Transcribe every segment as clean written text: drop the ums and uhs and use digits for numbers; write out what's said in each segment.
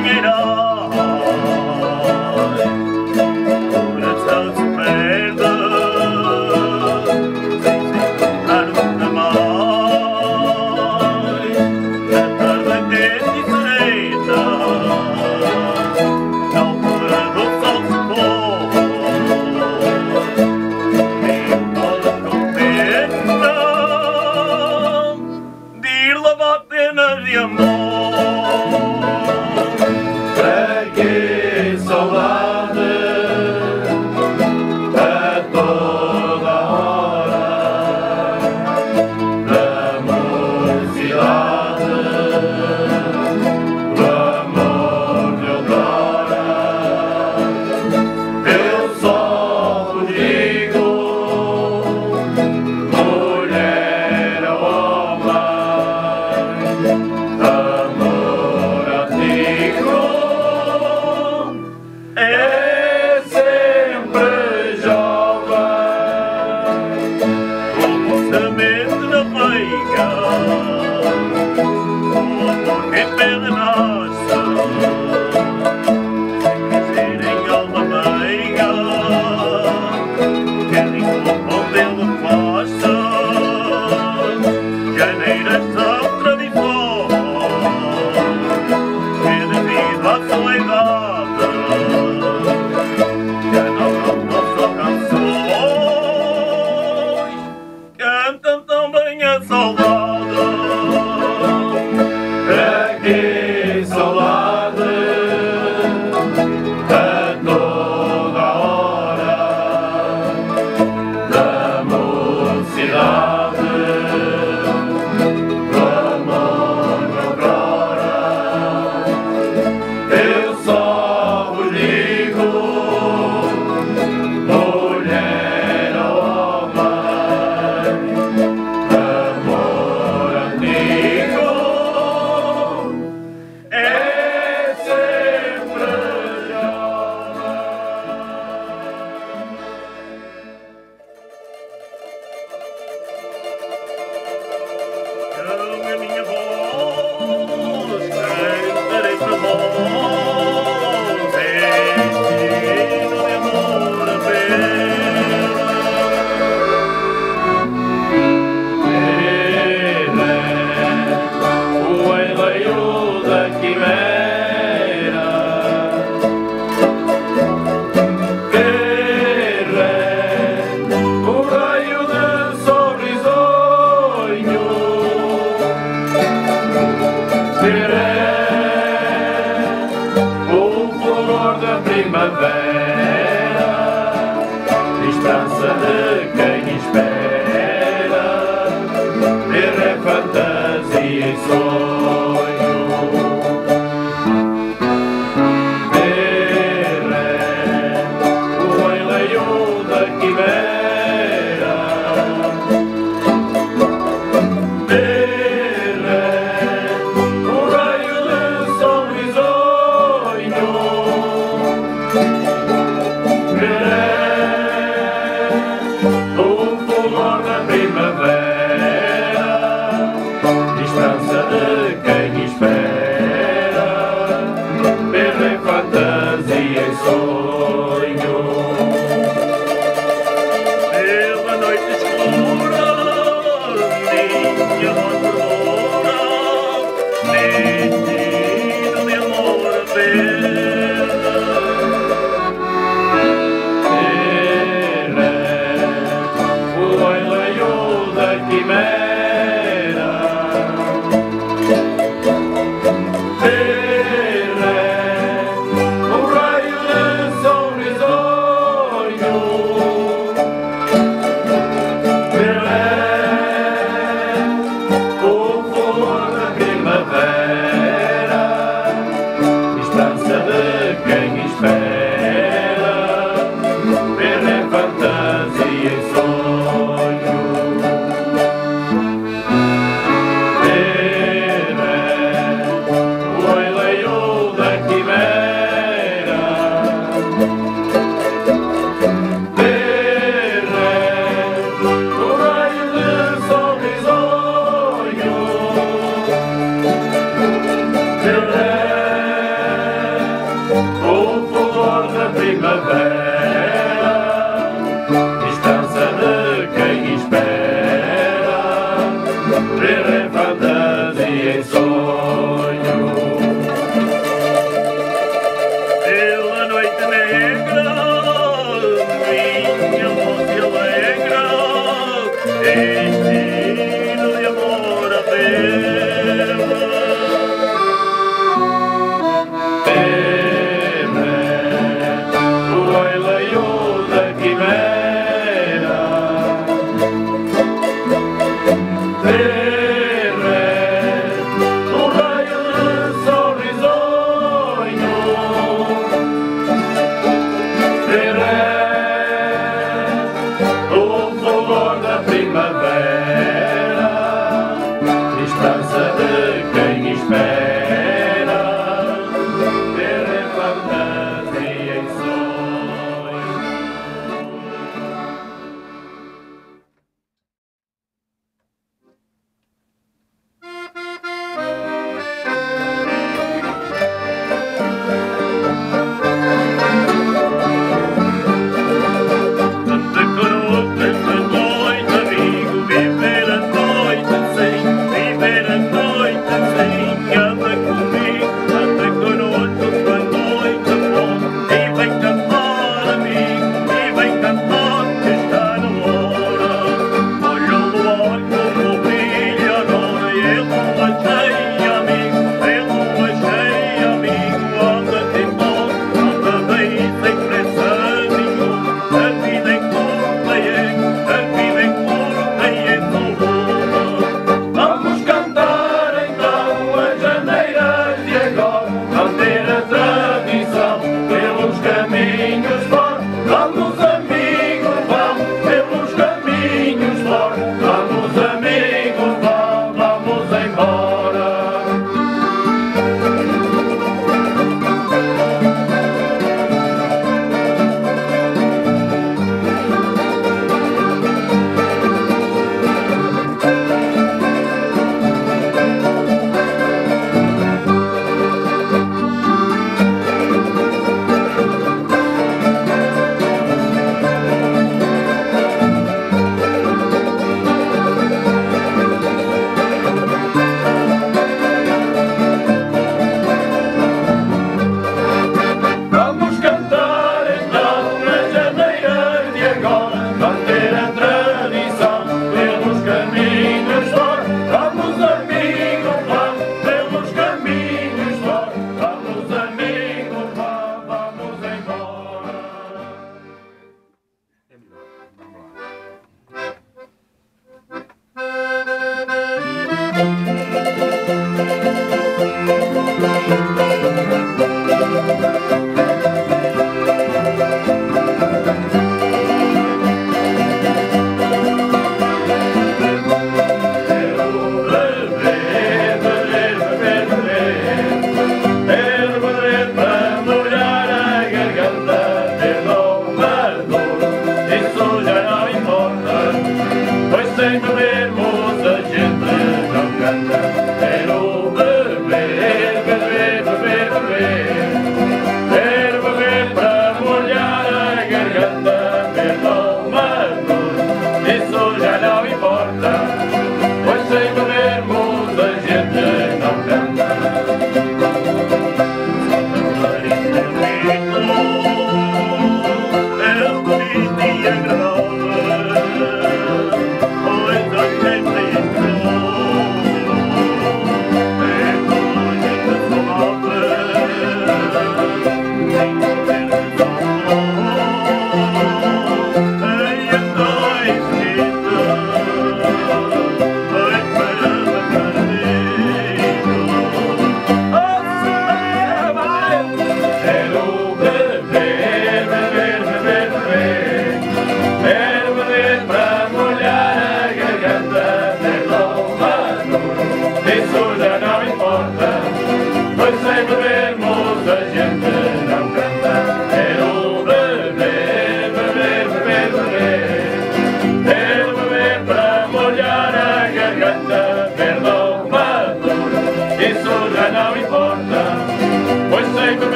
O raio de sol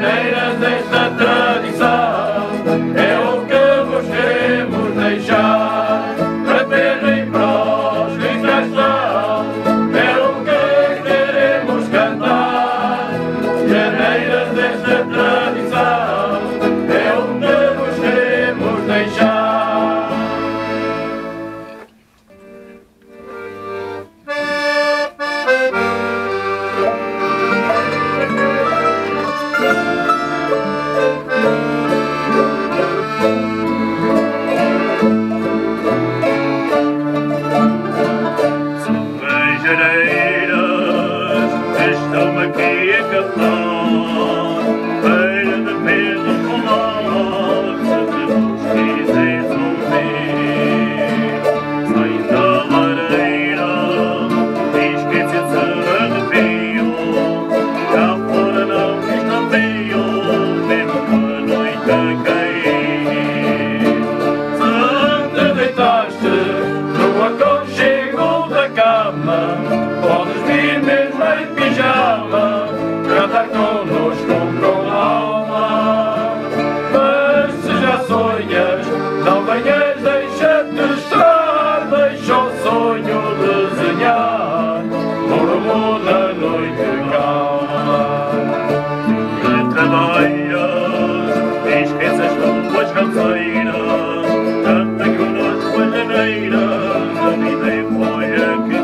maneiras desta tradição é o que vos queremos deixar, para ter e para os que cá estão, é o que queremos cantar. Maneiras desta tradição é o que vos queremos deixar. Estão aqui a cantar para defender com nós, se vos quiseres ouvir. Saem da lareira e esquecem-se de fio, cá fora não está frio, mesmo com a noite a cair. Se te deitaste no aconchego da cama, podes vir mesmo em pijama, cantar connosco com alma. Mas se já sonhas, não venhas, deixa-te estar, deixa o sonho desenhar no rumo da noite calma. Se trabalhas e esqueces as tuas canseiras, canta connosco as janeiras, a vida é folha que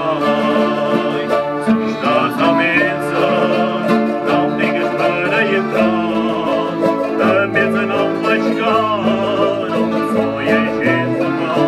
cai. Se estás à mesa, não digas para entrar, a mesa não vai chegar, onde só é gente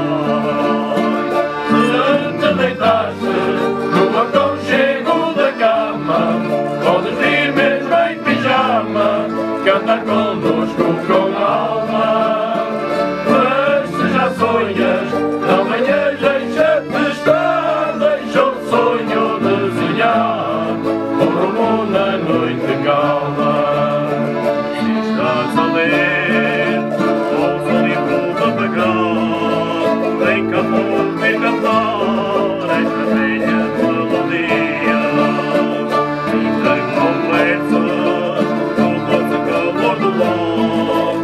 vai. Se te deitaste no aconchego da cama, podes vir mesmo em pijama, cantar connosco com alma. Mas se já sonhas, não venhas, deixa-te estar, deixa o sonho desenhar o rumo na noite calma. Se estás a ler, ouça o livro do pagão, vem cá ouvir cantar esta velha melodia. Entre conversas, com doce calor do lar,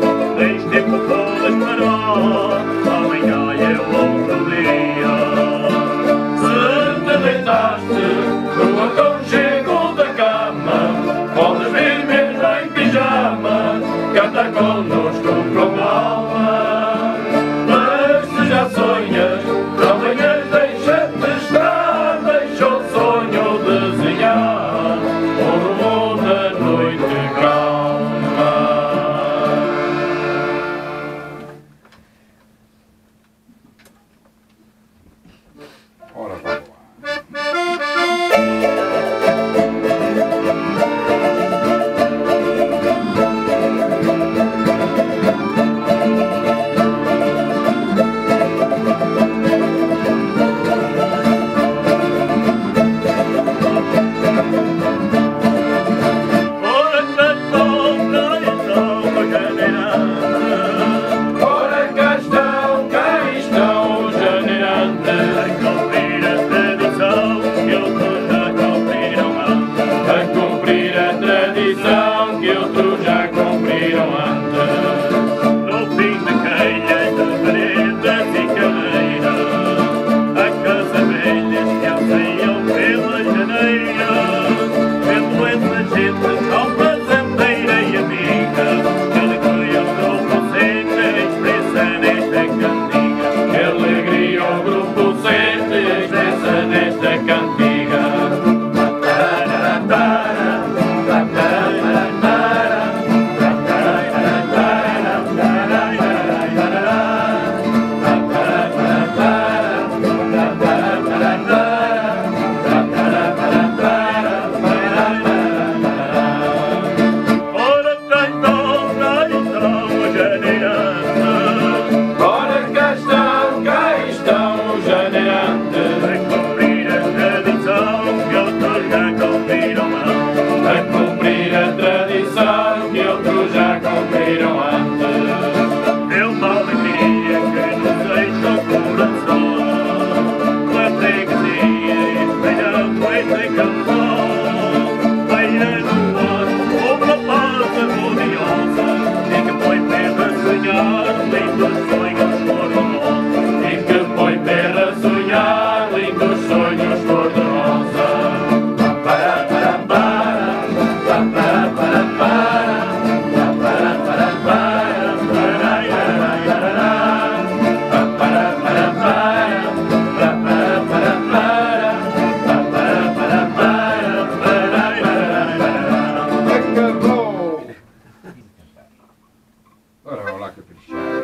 Ora, olá, caprichar.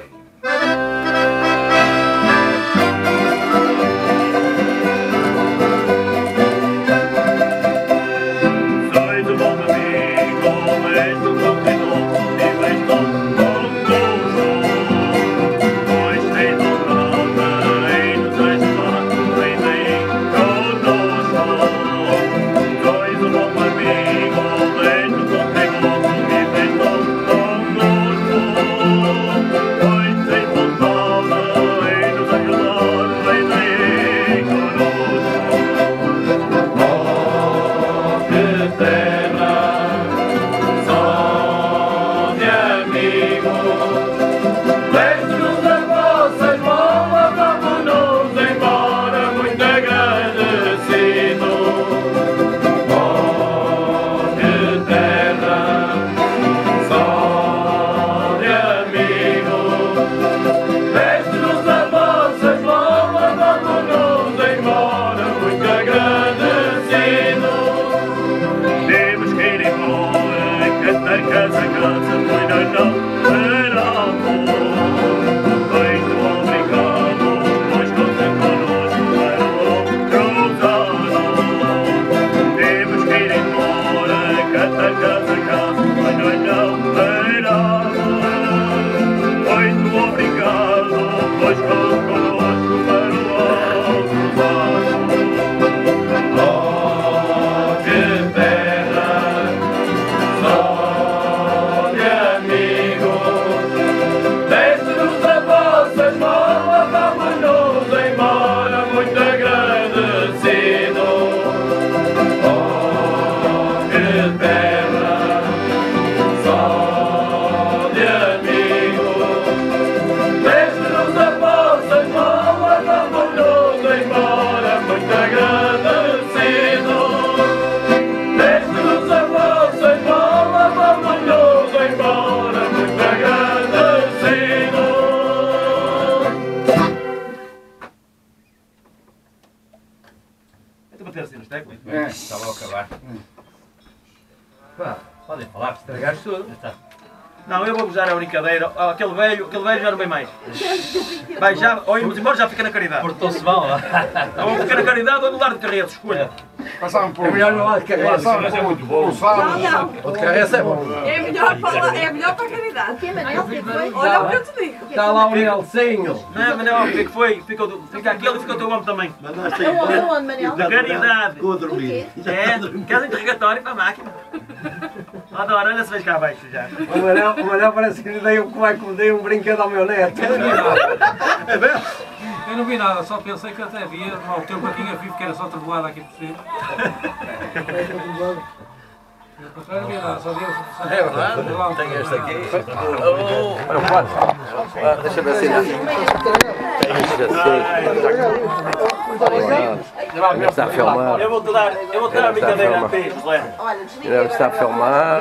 Sois um bom amigo, és um bom piloto e vais tão confuso. Pois tens outra e nos ajudado, vem daí conosco. Sois um bom amigo, és um bom piloto e vais tão connosco. Pois tens outra e nos ajudado, vem daí conosco. Que terra só de amigos, deixe-nos as vossas bolas, vamos-nos embora muito agradecidos. Oh, que terra só de amigos, deixe-nos as vossas bolas, vamos-nos embora muito agradecidos. Temos que ir embora, cantar casa a casa, pois nós não paramos. Muito obrigado, pois contem connosco para o outro ano. Temos que ir embora, cantar casa a casa, pois nós não paramos. Muito obrigado, pois contem connosco para o outro ano. Oh, que terra só de amigos, deixe-nos as vossas bolas, vamos-nos embora muito agradecidos. Oh, que terra só de amigos, deixe-nos as vossas bolas, vamos-nos embora muito agradecidos. Deixe-nos as vossas bolas, vamos-nos embora muito agradecidos. Então bater assim nos tecos. É. Estava a acabar. Pá, podem falar, estragaste tudo. Já está. Não, eu vou gozar a brincadeira. Ah, aquele velho já não vem mais. Vai, já, ou irmos embora, já fica na caridade. Portou-se mal, Ou fica na caridade ou no lar de Carretos, escolha. Passaram por. É melhor no lado de Carreço. Passaram Mas é por. muito bom. Por Salles. O de Carreço é bom. É melhor para a caridade. Olha o que eu te digo. Está lá o Nelsinho. Não, Manel, o que é que foi? Fica aquele e fica o teu homem também. Onde, Manel? Da caridade. Estou a dormir. É, queres interrogatório para a máquina? Adoro, olha se vês cá abaixo já. O Manel parece que lhe dei um brinquedo ao meu neto. É bem? Eu não vi nada, só pensei que até havia o teu barquinho vivo que era só trovoada aqui por cima. Eu não vi nada, só vi o... É verdade? Tem este aqui. Deixa eu ver se ainda está a filmar. Eu vou-te dar a brincadeira a ti, José. Deve estar a filmar.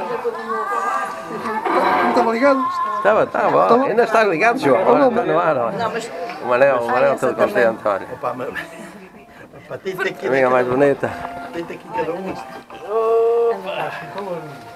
Não estava ligado? Estava. Ainda está ligado, João. Agora está no ar. Olha. O Manel todo contente, olha. Opa, mas... Opa, tem aqui... A minha mais bonita. Tem aqui cada um. Opa!